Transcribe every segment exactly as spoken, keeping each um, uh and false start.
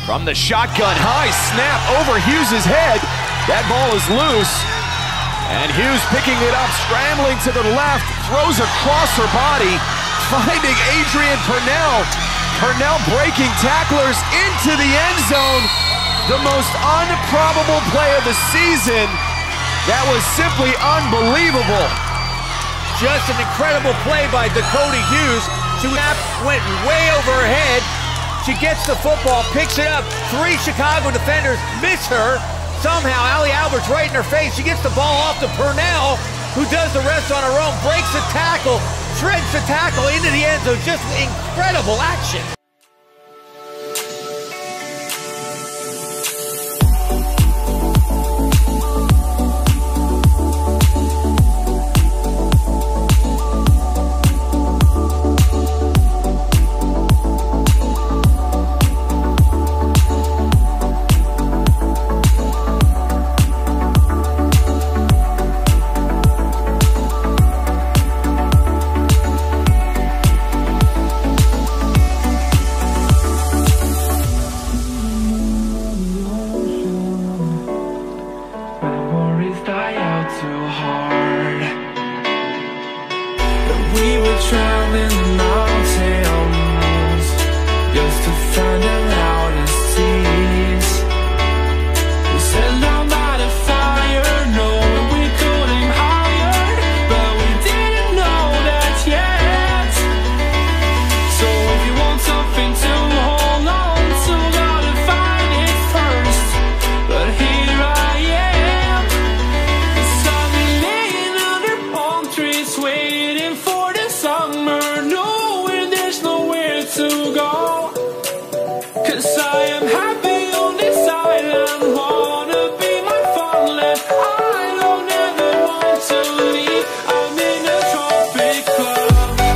From the shotgun, high snap over Hughes' head. That ball is loose. And Hughes picking it up, scrambling to the left, throws across her body, finding Adrian Purnell. Purnell breaking tacklers into the end zone. The most improbable play of the season. That was simply unbelievable. Just an incredible play by Dakota Hughes. She went way over her head. She gets the football, picks it up. Three Chicago defenders miss her. Somehow, Allie Albert's right in her face. She gets the ball off to Purnell, who does the rest on her own, breaks the tackle, shreds the tackle into the end zone. Just incredible action. Traveling the mountains just to find the loudest seas. We set down by the fire, knowing we couldn't hide, but we didn't know that yet. So if you want something to hold on to, gotta find it first. But here I am, 'cause I've been laying under palm trees waiting for the summer, knowing there's nowhere to go. 'Cause I am happy on this island, wanna be my farmland. I don't ever want to leave, I'm in a tropic club.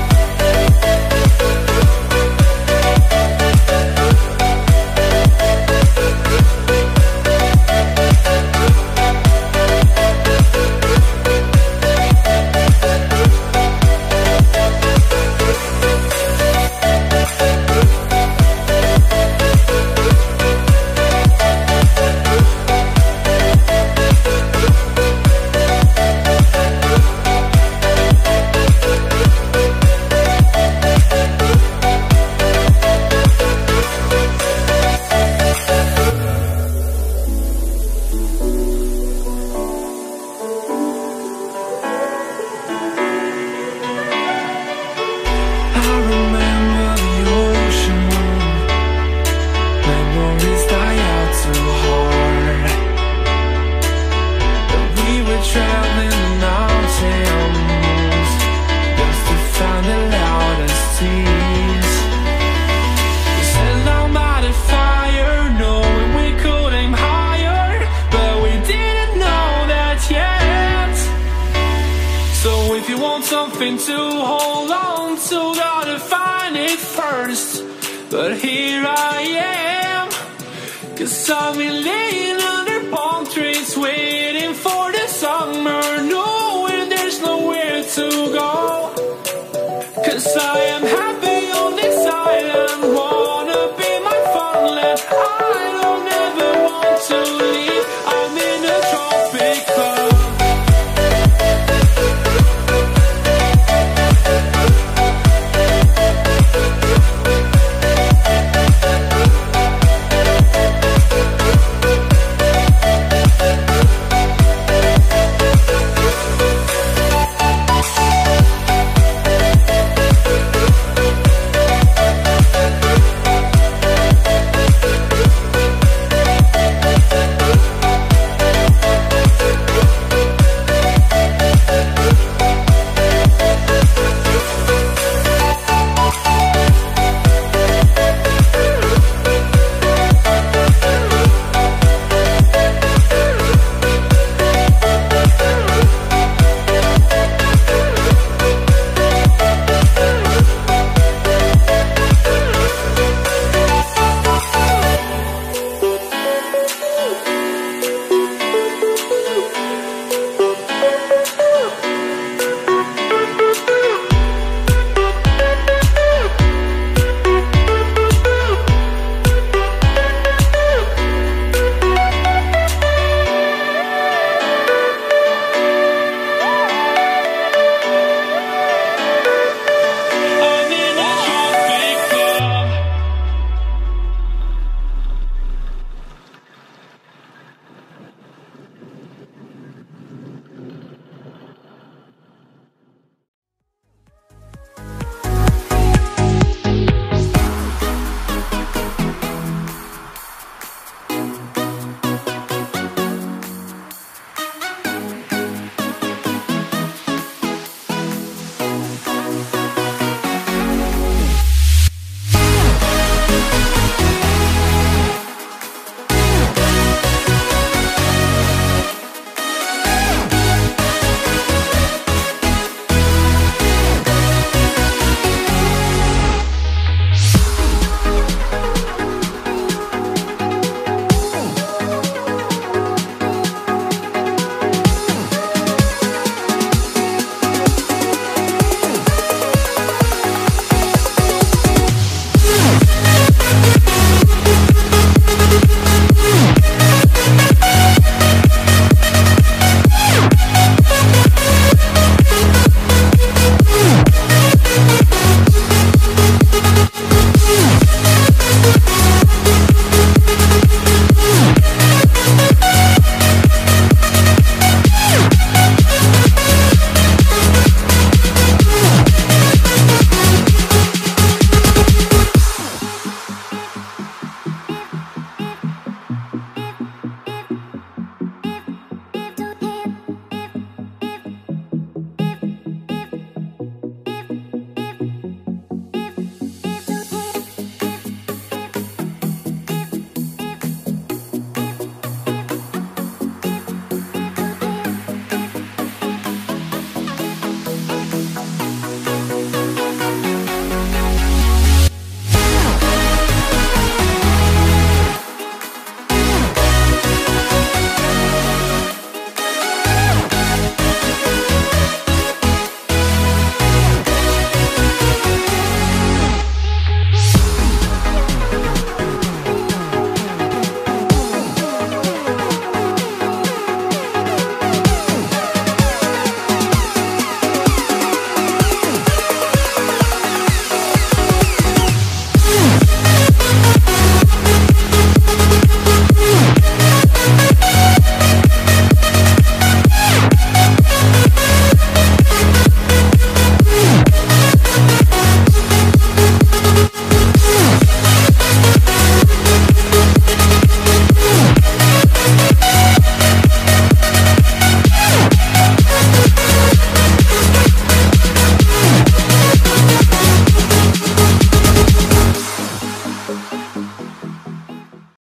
If you want something to hold on to, gotta find it first. But here I am, 'cause I've been laying under palm trees waiting for the summer, knowing there's nowhere to go. 'Cause I am happy